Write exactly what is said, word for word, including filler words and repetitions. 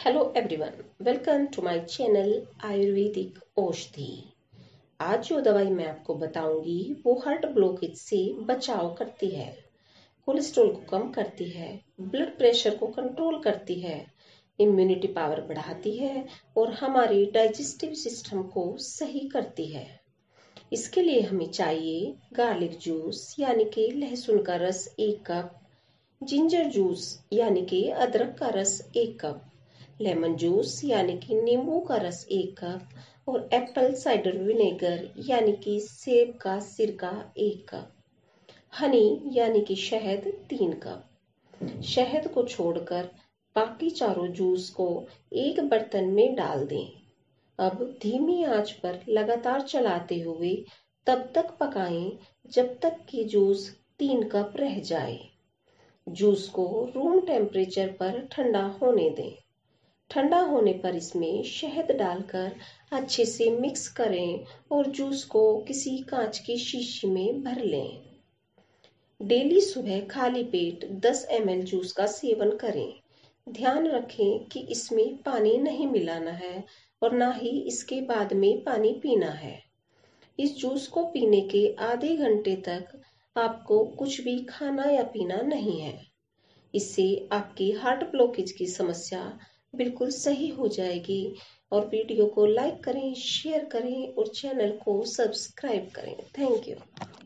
Hello everyone, welcome to my channel आयुर्वेदिक औषधि। आज जो दवाई मैं आपको बताऊंगी वो हार्ट ब्लॉकेज से बचाव करती है, कोलेस्ट्रॉल को कम करती है, ब्लड प्रेशर को कंट्रोल करती है, इम्यूनिटी पावर बढ़ाती है और हमारी डाइजेस्टिव सिस्टम को सही करती है। इसके लिए हमें चाहिए गार्लिक जूस यानी कि लहसुन का रस एक कप, जिंजर जूस यानी कि अदरक का रस एक कप, लेमन जूस यानी कि नींबू का रस एक कप और एप्पल साइडर विनेगर यानी कि सेब का सिरका एक कप, हनी यानी कि शहद तीन कप। शहद को छोड़कर बाकी चारों जूस को एक बर्तन में डाल दें। अब धीमी आंच पर लगातार चलाते हुए तब तक पकाएं जब तक कि जूस तीन कप रह जाए। जूस को रूम टेम्परेचर पर ठंडा होने दें। ठंडा होने पर इसमें शहद डालकर अच्छे से मिक्स करें और जूस को किसी कांच की शीशी में भर लें। डेली सुबह खाली पेट दस एम एल जूस का सेवन करें। ध्यान रखें कि इसमें पानी नहीं मिलाना है और ना ही इसके बाद में पानी पीना है। इस जूस को पीने के आधे घंटे तक आपको कुछ भी खाना या पीना नहीं है। इससे आपकी हार्ट ब्लॉकेज की समस्या बिल्कुल सही हो जाएगी। और वीडियो को लाइक करें, शेयर करें और चैनल को सब्सक्राइब करें। Thank you.